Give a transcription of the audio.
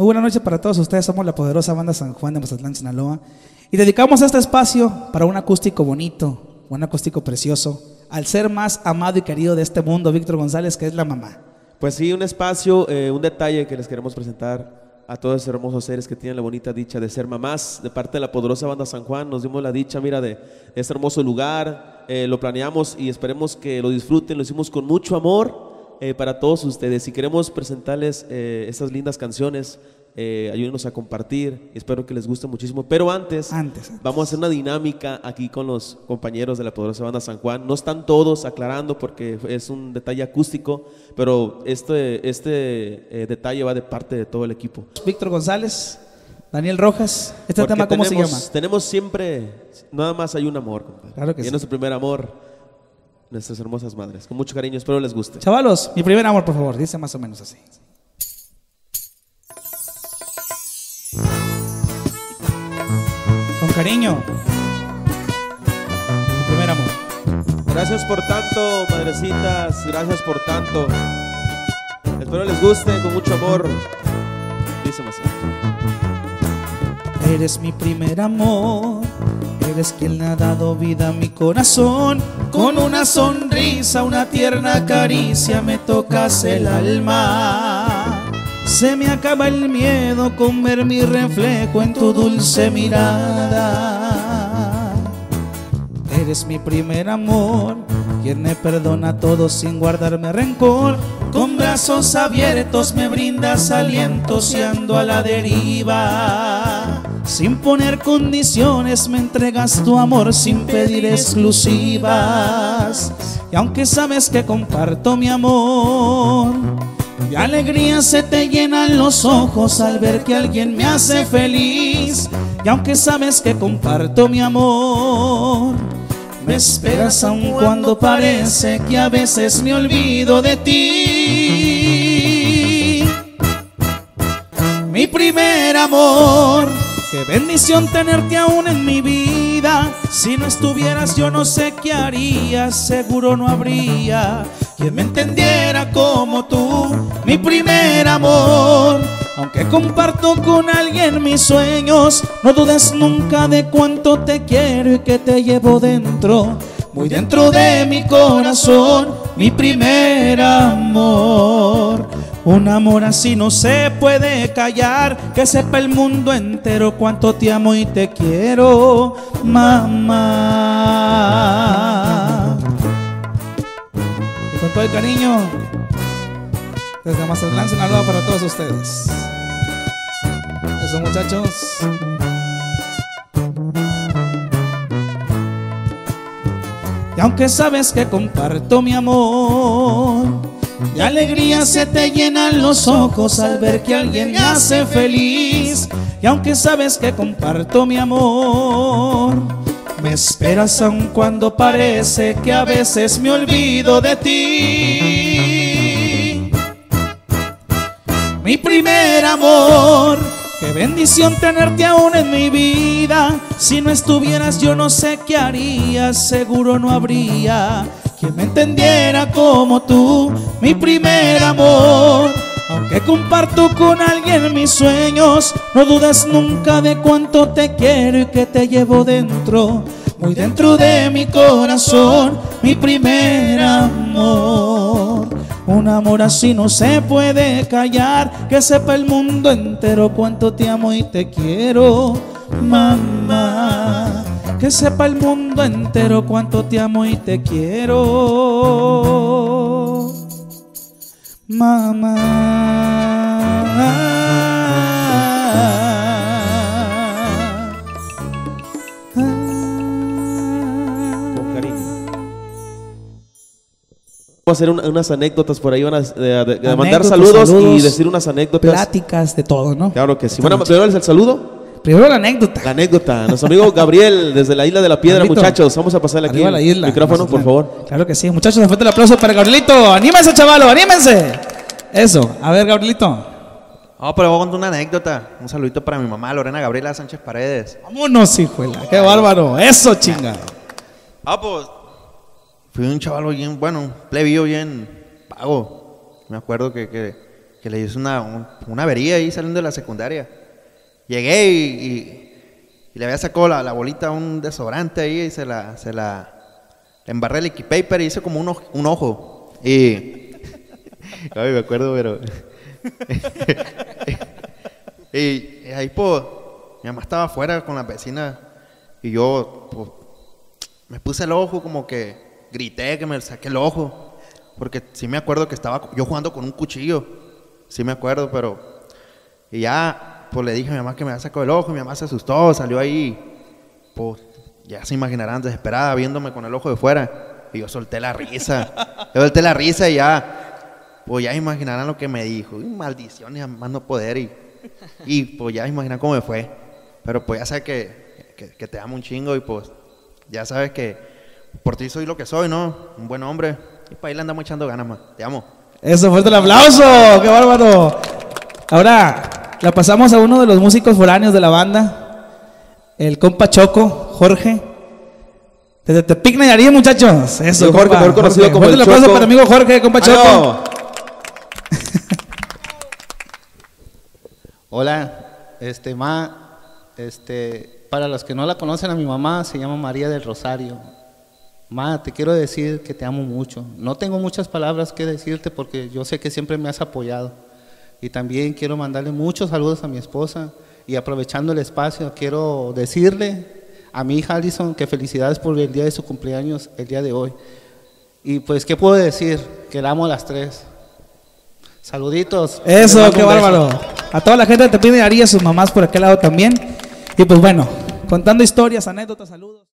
Muy buenas noches para todos ustedes, somos la poderosa banda San Juan de Mazatlán, Sinaloa, y dedicamos este espacio para un acústico bonito, un acústico precioso, al ser más amado y querido de este mundo, Víctor González, que es la mamá. Pues sí, un espacio, un detalle que les queremos presentar a todos esos hermosos seres que tienen la bonita dicha de ser mamás. De parte de la poderosa banda San Juan nos dimos la dicha, mira, de este hermoso lugar, lo planeamos y esperemos que lo disfruten, lo hicimos con mucho amor para todos ustedes y queremos presentarles estas lindas canciones. Ayúdenos a compartir, espero que les guste muchísimo, pero antes vamos a hacer una dinámica aquí con los compañeros de la poderosa banda San Juan. No están todos aclarando porque es un detalle acústico, pero este detalle va de parte de todo el equipo. Víctor González, Daniel Rojas, ¿este tema cómo se llama? Tenemos siempre, nada más hay un amor, compadre. Claro que y sí. es nuestro primer amor, nuestras hermosas madres, con mucho cariño, espero les guste. Chavalos, mi primer amor, por favor, dice más o menos así. Con cariño, mi primer amor. Gracias por tanto, madrecitas, gracias por tanto. Espero les guste, con mucho amor. Dice más. Eres mi primer amor, eres quien le ha dado vida a mi corazón. Con una sonrisa, una tierna caricia me tocas el alma. Se me acaba el miedo con ver mi reflejo en tu dulce mirada. Eres mi primer amor, quien me perdona todo sin guardarme rencor. Con brazos abiertos me brindas aliento si ando a la deriva. Sin poner condiciones me entregas tu amor sin pedir exclusivas. Y aunque sabes que comparto mi amor, de alegría se te llenan los ojos al ver que alguien me hace feliz. Y aunque sabes que comparto mi amor, me esperas aun cuando parece que a veces me olvido de ti. Mi primer amor, qué bendición tenerte aún en mi vida. Si no estuvieras yo no sé qué haría, seguro no habría quien me entendiera como tú. Mi primer amor, aunque comparto con alguien mis sueños, no dudes nunca de cuánto te quiero y que te llevo dentro, muy dentro de mi corazón. Mi primer amor, un amor así no se puede callar, que sepa el mundo entero cuánto te amo y te quiero, mamá. Y con todo el cariño, desde Mazatlán, Sinaloa, para todos ustedes. Eso, muchachos. Y aunque sabes que comparto mi amor, de alegría se te llenan los ojos al ver que alguien me hace feliz. Y aunque sabes que comparto mi amor, me esperas aun cuando parece que a veces me olvido de ti. Mi primer amor, qué bendición tenerte aún en mi vida. Si no estuvieras yo no sé qué haría, seguro no habría quien me entendiera como tú. Mi primer amor, aunque comparto con alguien mis sueños, no dudes nunca de cuánto te quiero y que te llevo dentro, muy dentro de mi corazón. Mi primer amor, un amor así no se puede callar, que sepa el mundo entero cuánto te amo y te quiero, mamá. Que sepa el mundo entero cuánto te amo y te quiero, mamá. Con cariño. Vamos a hacer unas anécdotas por ahí, van a mandar saludos y decir unas anécdotas. Pláticas de todo, ¿no? Claro que sí. Bueno, primero el saludo. Primero la anécdota. La anécdota. Nuestro amigo Gabriel desde la Isla de la Piedra, Gabrielito, muchachos. Vamos a pasarle aquí la isla, el micrófono, por Mazatlán. favor. Claro que sí. Muchachos, fuerte el aplauso para Gabrielito. Anímense, chavalo, anímense. Eso. A ver, Gabrielito. No, pero voy a contar una anécdota. Un saludito para mi mamá, Lorena Gabriela Sánchez Paredes. Vámonos, hijuela. Qué bárbaro. Eso, chinga. Pues fui un chaval bien, bueno, plebillo bien pago. Me acuerdo que que le hice una avería ahí saliendo de la secundaria. Llegué y le había sacado la bolita a un desodorante ahí y se la embarré el liquid paper y hice como un ojo. Y ay, me acuerdo, pero y ahí pues mi mamá estaba afuera con la vecina y yo pues, me puse el ojo, como que grité que me saqué el ojo, porque sí me acuerdo que estaba yo jugando con un cuchillo, sí me acuerdo, pero y ya pues le dije a mi mamá que me había sacado el ojo y mi mamá se asustó, salió ahí, pues ya se imaginarán, desesperada, viéndome con el ojo de fuera, y yo solté la risa y ya, pues ya imaginarán lo que me dijo, y maldiciones a más no poder, y pues ya imaginan cómo me fue, pero pues ya sabes que te amo un chingo, y pues ya sabes que por ti soy lo que soy, ¿no? Un buen hombre, y para ahí le andamos echando ganas, man. Te amo. Eso, fuerte el aplauso, qué bárbaro. Ahora la pasamos a uno de los músicos foráneos de la banda, el compa Choco, Jorge. Desde Tepic, Nayarit, muchachos. Eso, Jorge, compa, mejor conocido como fuerte el aplauso Choco. para mi amigo Jorge, compa Choco. ¡Ánimo! Hola, para los que no la conocen, a mi mamá se llama María del Rosario. Ma, te quiero decir que te amo mucho. No tengo muchas palabras que decirte porque yo sé que siempre me has apoyado. Y también quiero mandarle muchos saludos a mi esposa. Y aprovechando el espacio, quiero decirle a mi hija Alison que felicidades por el día de su cumpleaños, el día de hoy. Y pues, ¿qué puedo decir? Que la amo a las tres. Saluditos. Les Eso, mando qué un beso. bárbaro. A toda la gente de Tepic, Nayarit, a sus mamás por aquel lado también. Y pues bueno, contando historias, anécdotas, saludos.